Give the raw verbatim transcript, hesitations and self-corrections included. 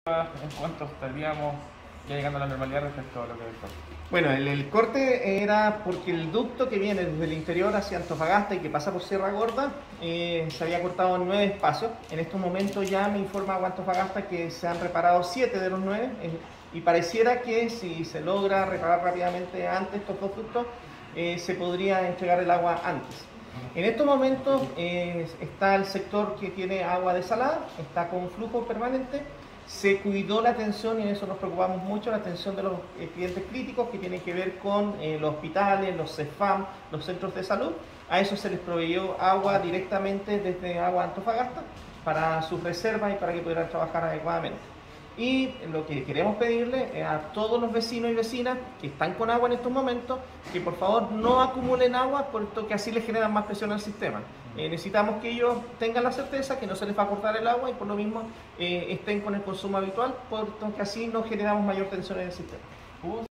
¿En cuánto estaríamos ya llegando a la normalidad respecto a lo que es el corte? Bueno, el, el corte era porque el ducto que viene desde el interior hacia Antofagasta y que pasa por Sierra Gorda eh, se había cortado en nueve espacios. En estos momentos ya me informa Agua Antofagasta que se han reparado siete de los nueve eh, y pareciera que si se logra reparar rápidamente antes estos dos ductos eh, se podría entregar el agua antes. En estos momentos eh, está el sector que tiene agua desalada, está con flujo permanente. Se cuidó la atención, y en eso nos preocupamos mucho, la atención de los eh, clientes críticos que tienen que ver con eh, los hospitales, los CEFAM, los centros de salud. A eso se les proveyó agua directamente desde Agua Antofagasta para sus reservas y para que pudieran trabajar adecuadamente. Y lo que queremos pedirle a todos los vecinos y vecinas que están con agua en estos momentos, que por favor no acumulen agua, porque así les generan más presión al sistema. Eh, necesitamos que ellos tengan la certeza que no se les va a cortar el agua y por lo mismo eh, estén con el consumo habitual, porque así no generamos mayor tensión en el sistema.